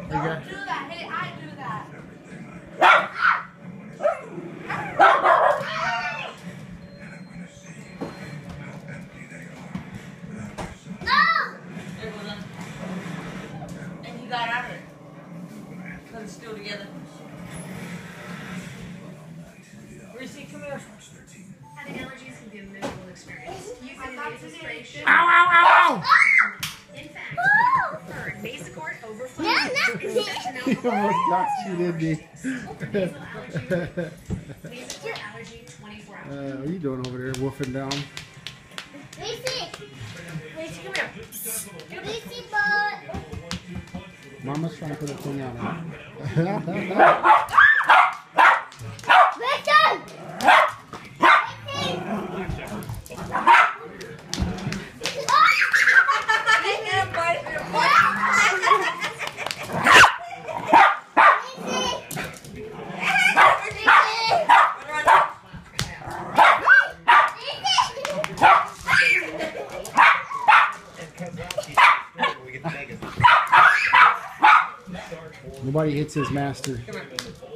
Don't do that. Hey, I do that. And he got out of it. Let's still together. Reese, come here. Having allergies can be a miserable experience. Using nasal spray should. Ow, ow, ow, ow! In fact, you prefer Nasacort over Flonase. You almost got you, didn't you? Nasacort allergy 24 hours. What are you doing over there, woofing down? Reese, come here. Reese, bud. Mama's trying to put a thing on her. Nobody hits his master.